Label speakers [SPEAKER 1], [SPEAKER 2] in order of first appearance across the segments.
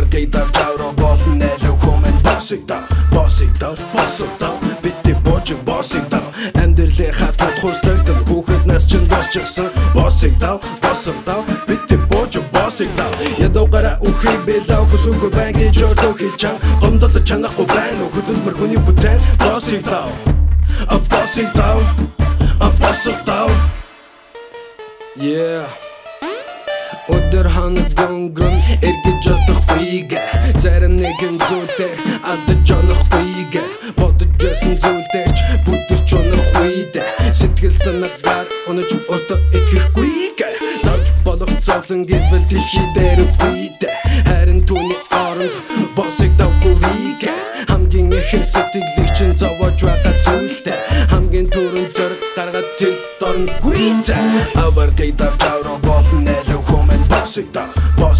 [SPEAKER 1] Аваргайдар жавро болон нэлүү хүмэн босыг дав бити божиг босыг дав амьдралын хатад хуслагдсан хүүхэд нас чинь босчихсан босыг дав бити божиг босыг дав ядуугаараа үхий бэлав хүсүүгүй байгийн жордоо хэлчаа гомдол чанахгүй байна уу хөдөлмөр хүний бүтээн босыг дав yeah Өдөр ханаг гонгон эргэж чадахгүйгээ зарим нэгэн зүйлээр алдаж онохгүйгээ бодож байсан зүйлдэрч бүдэрч онохгүйдэ сэтгэл санаагаар унаж өртөө итгэхгүйгээ давж болох зовлон гэвэл дэлхий дээр үгүйдэ харин түүний оронд босыг давгүйгээ хамгийн ихэр сэтгэлийг чинь зовоож байгаа зүйлдэ хамгийн түрүүн зэрэг гаргаад тэр дорнгүйдэ аваргайдар жавро болон нэлүү хүмэн босыг дав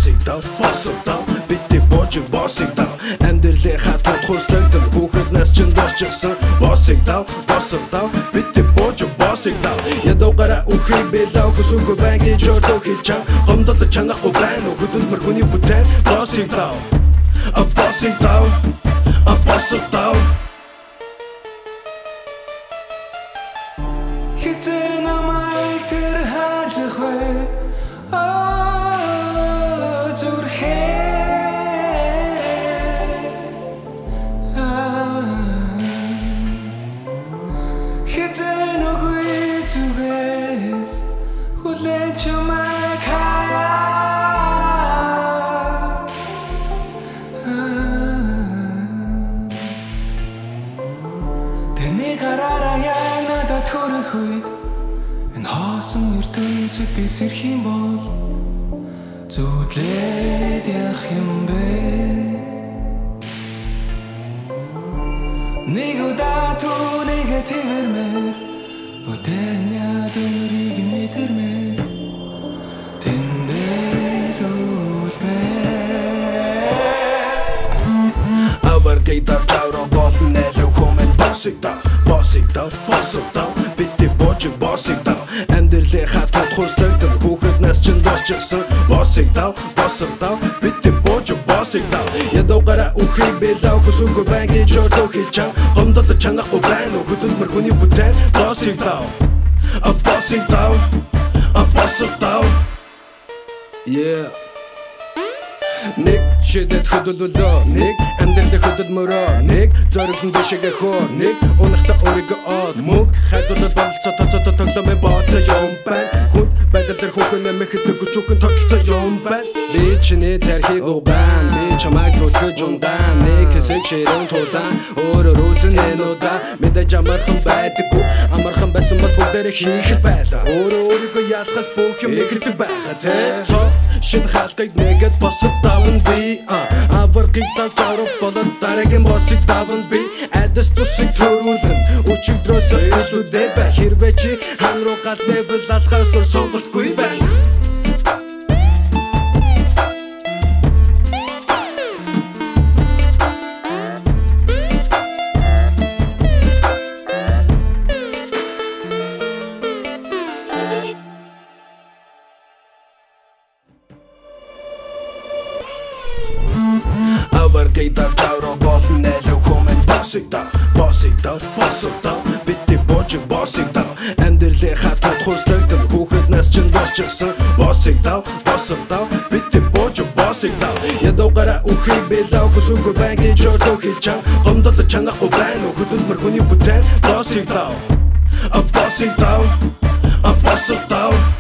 [SPEAKER 1] бити божиг босыг дав амьдралын хатад хуслагдсан хүүхэд нас чинь босчихсан босыг дав бити божиг босыг дав ядуугаараа үхий бэлав хүсүүгүй байгийн жордоо хэлчаа гомдол чанахгүй байна уу хөдөлмөр хүний бүтээн босыг дав
[SPEAKER 2] Хитэн амайг тэр хаалах вэ Хитэн үгүй зүгээс хүлээж чамайг хаяа Тэний гараараа яг надад хүрэх үед энэ хоосон ертөнцид би сэрх юм бол зүудлээд явах юм бэ Нэг удаа түүнийг тэрмээр өдөн ядурыг мэдэрмээр тэндэглүүлмээр Аваргайдар жавро болон нэлүү хүмэн босыг дав бити божиг босыг дав амьдралын хатад хуслагдсан хүүхэд нас чинь босчихсан босыг дав бити божиг босыг дав ядуугаараа үхий бэлав хүсүүгүй байгийн жордоо хэлчаа гомдол чанахгүй байна уу хөдөлмөр хүний бүтээн босыг дав yeah Нэг шидэт хөдөлвөлөө нэг амьдралын хөдөлмөрөө нэг зориглон дэшегэ хөө нэг унахта өөрийгөө од мөг хайдуулаад болцоо тоцоо тоглоомын бооцоо юм байна хүнд байдал дээр хүүхэн нэмэхэд гүчүүхэн тогтолцоо юм байна би чиний тархиг угаан би чамайг төлөж унгаан нэг хэсэг ширэн тулаан өөрөөр үзэн энүүдаа мэдээж амархан байдаггүй амархан байсан бол бүгдээрээ хийх байлаа өөрийгөө ялахаас бүх юм нэгдэг байгаа тэ цоо шин халтайд нэгэд босод даван би аваргайдар жавро болон дараагийн босыг даван би айдас тусыг төрүүлэн өчигдрөөсөө илүүдээ бай хэрвээ чи хан руу гал левел алхаас сонголтгүй бай Аваргайдар жавро болон нэлүү хүмэн босыг дав бити божиг босыг дав амьдралын хатад хуслагдсан хүүхэд нас чинь босчихсан босыг дав бити божиг босыг дав ядуугаараа үхий бэлав хүсүүгүй байгийн жордоо хэлчаа гомдол чанахгүй байна уу хөдөлмөр хүний бүтээн босыг дав